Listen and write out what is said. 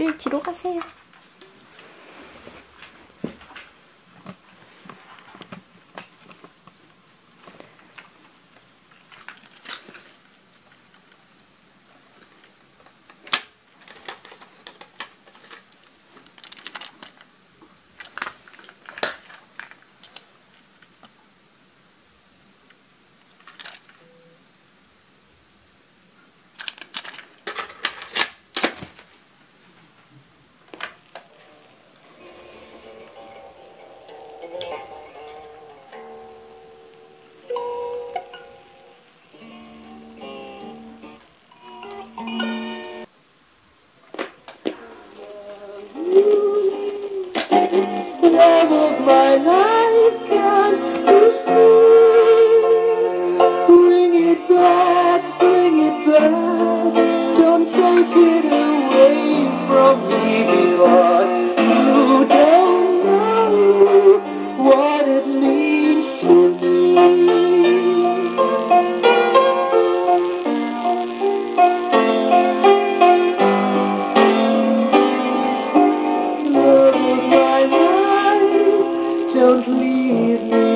다들 뒤로 가세요. Love of my life, can't you see? Bring it back, don't take it away from me, because you don't know what it means to me. Love of my life, don't leave me